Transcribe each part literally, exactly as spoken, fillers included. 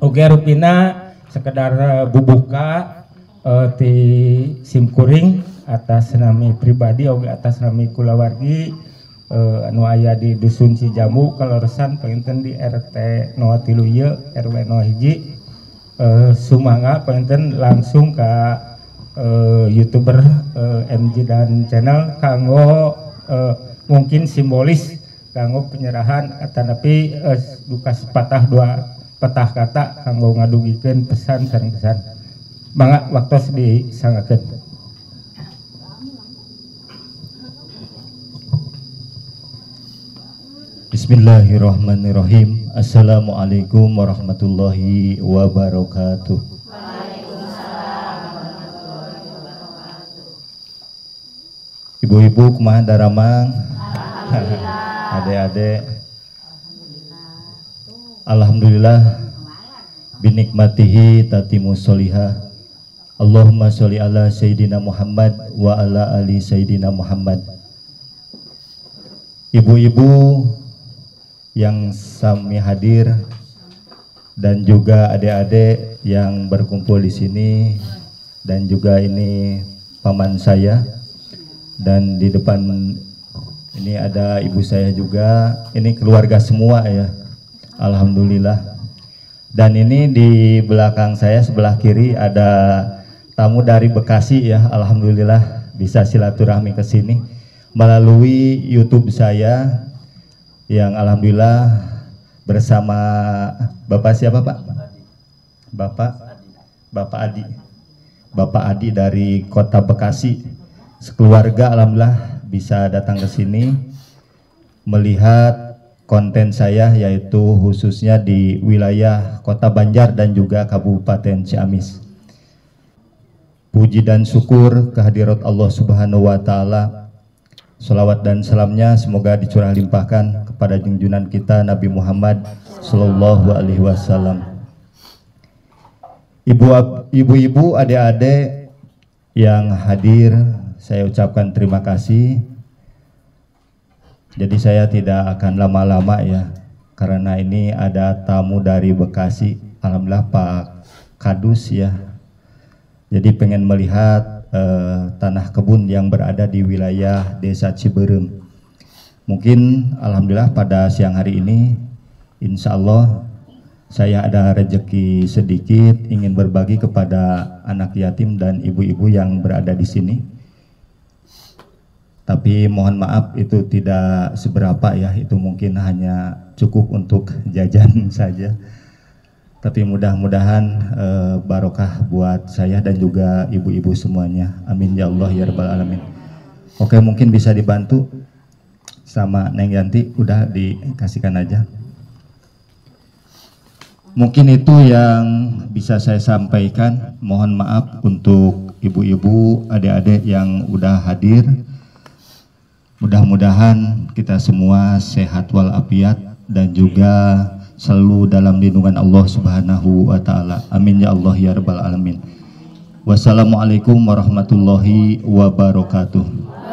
Oke rupina sekedar uh, bubuka uh, ti simkuring atas nami pribadi oge atas nami kulawargi uh, anu aya di dusun Cijamu kaleresan panginten di R T nol tilu ieu R W nol hiji uh, sumangga panginten langsung ka uh, YouTuber uh, M J dan channel kanggo uh, mungkin simbolis kanggo penyerahan atanapi uh, duka sepatah dua patah kata kanggo ngadugikeun pesan sareng pesan. Mangga waktos disangakeun. Bismillahirrahmanirrahim. Assalamualaikum warahmatullahi wabarakatuh. Waalaikumsalam warahmatullahi wabarakatuh. Ibu-ibu kumaha daramang? Adek-adek. Alhamdulillah binikmatihi tatimu solihah. Allahumma sholli ala Sayyidina Muhammad wa ala ali Sayyidina Muhammad. Ibu-ibu yang sami hadir dan juga adik-adik yang berkumpul di sini dan juga ini paman saya dan di depan ini ada ibu saya juga, ini keluarga semua ya. Alhamdulillah. Dan ini di belakang saya sebelah kiri ada tamu dari Bekasi ya. Alhamdulillah bisa silaturahmi ke sini melalui YouTube saya yang alhamdulillah bersama Bapak siapa Pak? Bapak Bapak Adi. Bapak Adi dari Kota Bekasi. Sekeluarga alhamdulillah bisa datang ke sini melihat konten saya yaitu khususnya di wilayah Kota Banjar dan juga Kabupaten Ciamis. Puji dan syukur kehadirat Allah Subhanahu wa taala. Salawat dan salamnya semoga dicurah limpahkan kepada junjungan kita Nabi Muhammad sallallahu alaihi wasallam. Ibu ibu-ibu, adik-adik yang hadir, saya ucapkan terima kasih. Jadi saya tidak akan lama-lama ya, karena ini ada tamu dari Bekasi, alhamdulillah Pak Kadus ya. Jadi pengen melihat eh, tanah kebun yang berada di wilayah Desa Ciberem. Mungkin alhamdulillah pada siang hari ini, insya Allah saya ada rezeki sedikit ingin berbagi kepada anak yatim dan ibu-ibu yang berada di sini. Tapi mohon maaf itu tidak seberapa ya, itu mungkin hanya cukup untuk jajan saja. Tapi mudah-mudahan e, barokah buat saya dan juga ibu-ibu semuanya. Amin ya Allah ya Rabbal Alamin. Oke, mungkin bisa dibantu sama Neng Yanti, udah dikasihkan aja. Mungkin itu yang bisa saya sampaikan. Mohon maaf untuk ibu-ibu, adik-adik yang udah hadir. Mudah-mudahan kita semua sehat walafiat dan juga selalu dalam lindungan Allah Subhanahu wa taala. Amin ya Allah ya Rabbal Alamin. Wassalamualaikum warahmatullahi wabarakatuh.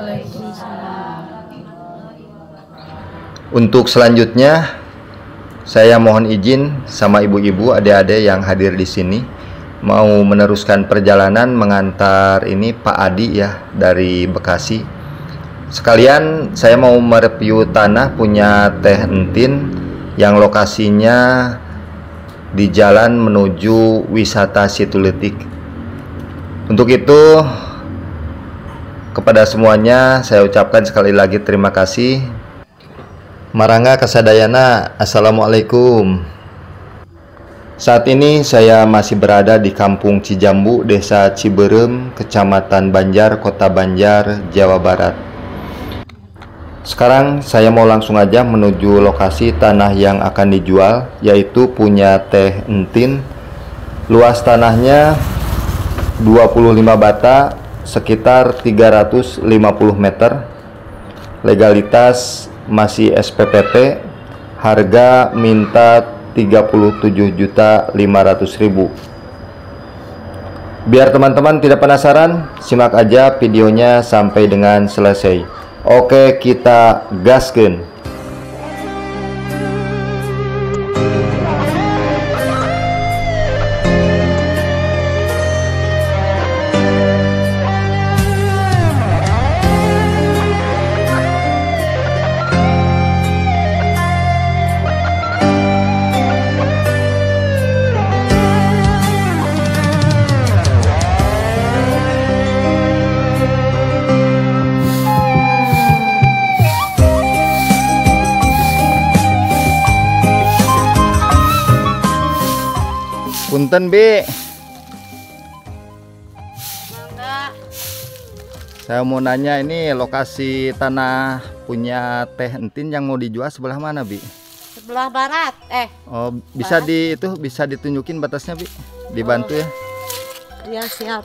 Untuk selanjutnya saya mohon izin sama ibu-ibu, adik-adik yang hadir di sini mau meneruskan perjalanan mengantar ini Pak Adi ya dari Bekasi. Sekalian saya mau mereview tanah punya Teh Entin yang lokasinya di jalan menuju wisata Situletik. Untuk itu kepada semuanya saya ucapkan sekali lagi terima kasih. Marangga kasadayana, assalamualaikum. Saat ini saya masih berada di Kampung Cijambu, Desa Ciberem, Kecamatan Banjar, Kota Banjar, Jawa Barat. Sekarang saya mau langsung aja menuju lokasi tanah yang akan dijual, yaitu punya Teh Entin. Luas tanahnya dua puluh lima bata, sekitar tiga ratus lima puluh meter. Legalitas masih S P P T. Harga minta tiga puluh tujuh juta lima ratus ribu. Biar teman-teman tidak penasaran, simak aja videonya sampai dengan selesai. Oke, kita gaskeun. Punten, Bi. Mangga. Saya mau nanya ini lokasi tanah punya Teh Entin yang mau dijual sebelah mana, Bi? Sebelah barat. Eh, Oh, bisa Barat. di itu bisa ditunjukin batasnya, Bi? Dibantu ya. ya siap.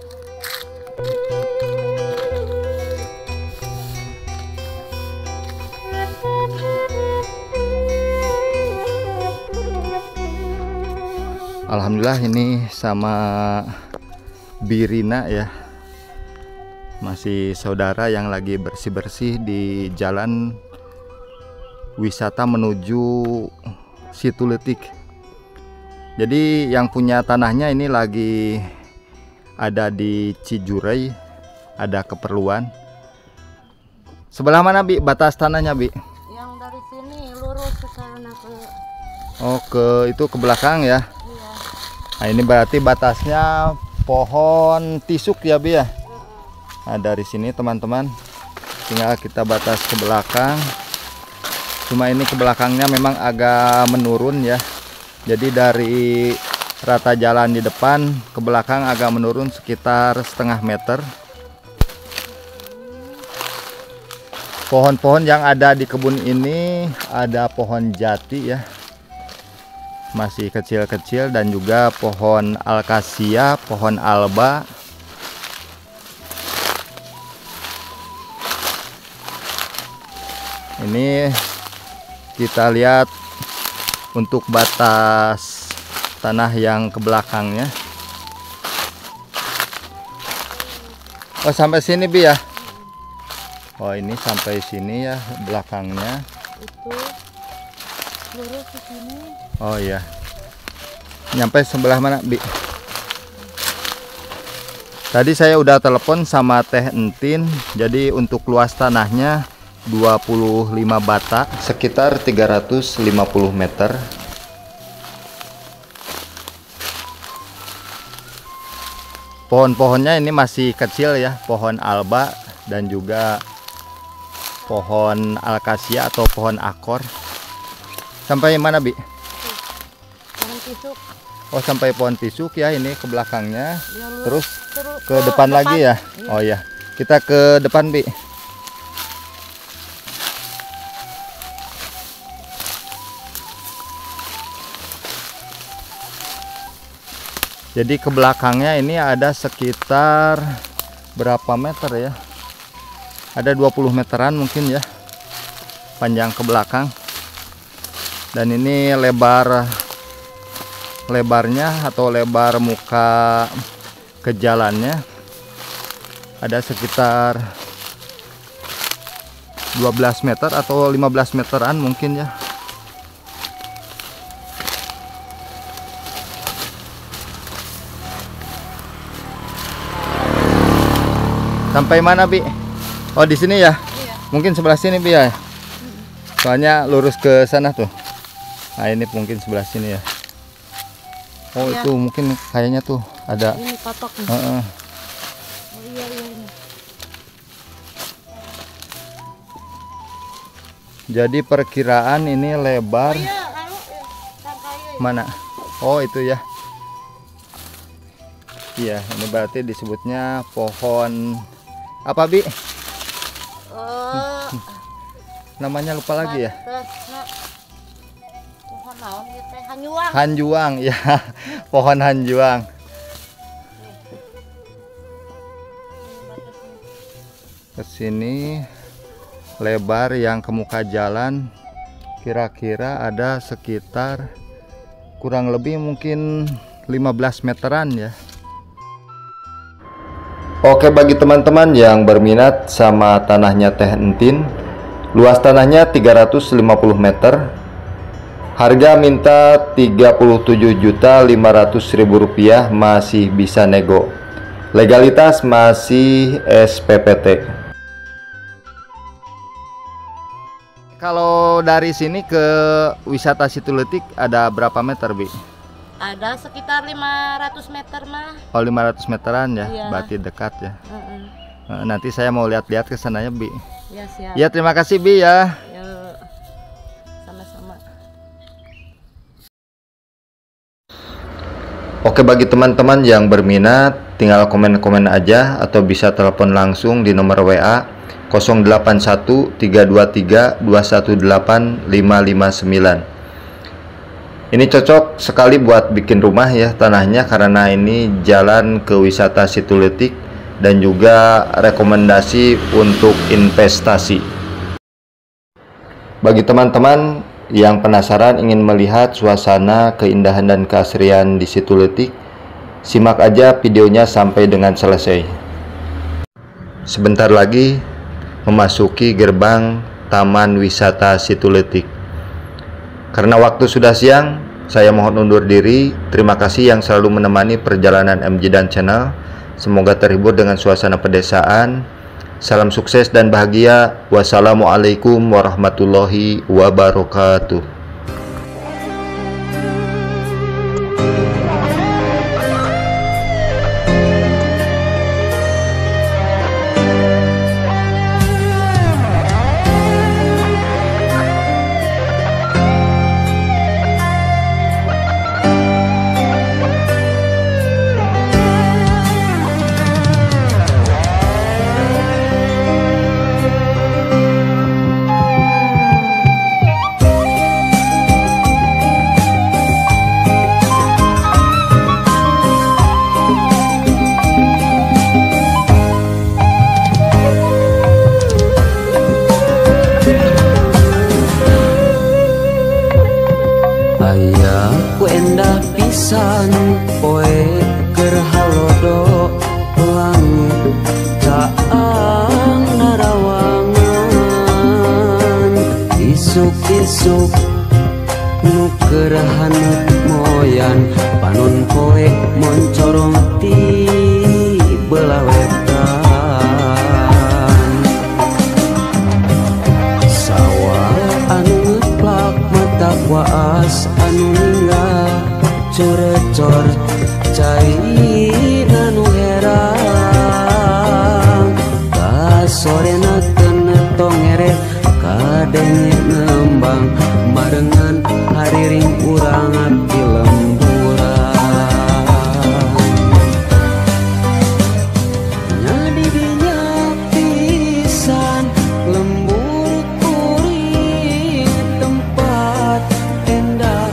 Alhamdulillah ini sama Birina ya. Masih saudara yang lagi bersih-bersih di jalan wisata menuju Situ Leutik. Jadi yang punya tanahnya ini lagi ada di Cijurei, ada keperluan. Sebelah mana, Bi, batas tanahnya, Bi? Yang dari sini lurus ke sana ke Oh, ke itu ke belakang ya. iya. Nah, ini berarti batasnya pohon tisuk ya, Bi ya. Nah, dari sini teman-teman tinggal kita batas ke belakang. Cuma ini ke belakangnya memang agak menurun ya. Jadi dari rata jalan di depan ke belakang agak menurun sekitar setengah meter. Pohon-pohon yang ada di kebun ini ada pohon jati ya, masih kecil-kecil, dan juga pohon alkasia, pohon alba. Ini kita lihat untuk batas tanah yang ke belakangnya. Oh, sampai sini, Bi ya. Oh, ini sampai sini ya belakangnya. Itu lurus ke sini. Oh iya. Nyampe sebelah mana, Bi? Tadi saya udah telepon sama Teh Entin. Jadi untuk luas tanahnya dua puluh lima bata, sekitar tiga ratus lima puluh meter. Pohon-pohonnya ini masih kecil ya, pohon alba dan juga pohon alkasia atau pohon akor. Sampai mana, Bi? Pohon tisuk. Oh, sampai pohon tisuk ya, ini ke belakangnya. Ya, lurus. Terus Terus ke depan lagi ya. Iya. Oh ya, kita ke depan, Bi. Jadi ke belakangnya ini ada sekitar berapa meter ya? Ada dua puluh meteran mungkin ya, panjang ke belakang. Dan ini lebar lebarnya atau lebar muka ke jalannya ada sekitar dua belas meter atau lima belas meteran mungkin ya. Sampai mana, Bi? Oh, di sini ya? Iya. Mungkin sebelah sini, Bi ya. Soalnya lurus ke sana tuh. Nah, ini mungkin sebelah sini ya. Oh, Iya. itu mungkin kayaknya tuh ada. Ini patok nih. Heeh. Oh, iya iya ini. Jadi perkiraan ini lebar Iya, lalu ya, sangkaya. mana? Oh, itu ya. Iya, ini berarti disebutnya pohon apa, Bi? Oh, Namanya lupa lagi ya. batasna. Pohon naon gitu teh? Hanjuang. Hanjuang, ya. Pohon hanjuang. Ke sini lebar yang ke muka jalan kira-kira ada sekitar kurang lebih mungkin lima belas meteran ya. Oke, bagi teman-teman yang berminat sama tanahnya Teh Entin, luas tanahnya tiga ratus lima puluh meter. Harga minta tiga puluh tujuh juta lima ratus ribu rupiah, masih bisa nego. Legalitas masih S P P T. Kalau dari sini ke wisata Situ Leutik ada berapa meter, Bi? Ada sekitar lima ratus meter mah. Oh, lima ratus meteran ya, Iya. berarti dekat ya. Heeh. Nah, nanti saya mau lihat-lihat ke sananya, Bi. Ya siap. Ya, terima kasih, Bi ya. Yuk. Sama-sama. Oke, bagi teman-teman yang berminat tinggal komen-komen aja atau bisa telepon langsung di nomor W A nol delapan satu tiga dua tiga dua satu delapan lima lima sembilan. Ini cocok sekali buat bikin rumah ya tanahnya, karena ini jalan ke wisata Situletik dan juga rekomendasi untuk investasi. Bagi teman-teman yang penasaran ingin melihat suasana, keindahan dan keasrian di Situletik, simak aja videonya sampai dengan selesai. Sebentar lagi memasuki gerbang Taman Wisata Situletik. Karena waktu sudah siang, saya mohon undur diri. Terima kasih yang selalu menemani perjalanan M J Dan Channel. Semoga terhibur dengan suasana pedesaan. Salam sukses dan bahagia. Wassalamualaikum warahmatullahi wabarakatuh. Ku endah pisan poe keur halodo langit caang narawangan isuk-isuk nu keur haneut moyan panon poe moncorong ti belah wetan sawah anu ngeplak mata kuas anu corecor cair anu herang ka sorena kena tongere kadenge ngembang marengan hariring urang abdi lemburan nyadi dinya pisan lembur kuring tempat endah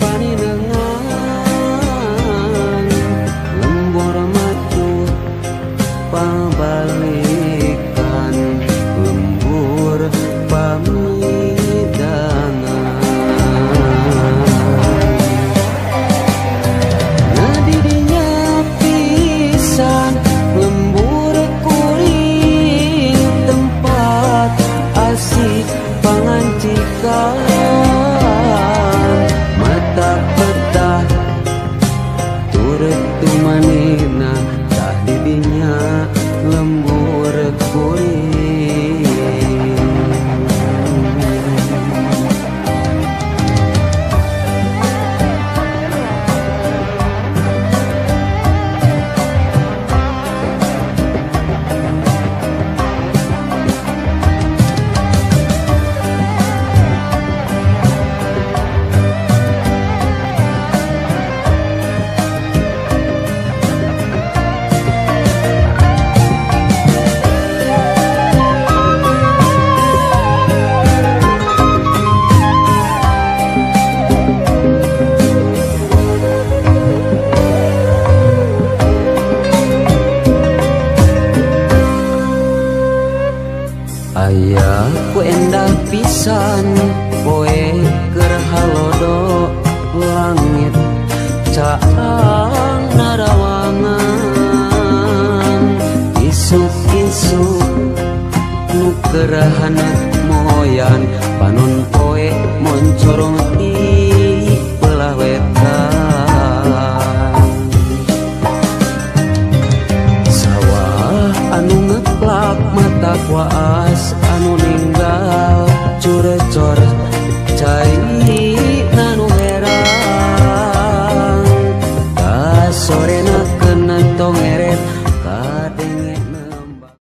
pabalikan lembur pamidangan nadi dinya pisan lembur kuring tempat asih pangancikan mata petah turut tumanina tah didinya lembur kuring. Aya ku endah pisan poe keur halodo langit caang narawangan isuk-isuk nu keur haneut moyan panon poe moncorong ti belah wetan sawah anu ngeplak mata kuas anu ninggal curecor cair anu herang ka sorena kena tongeret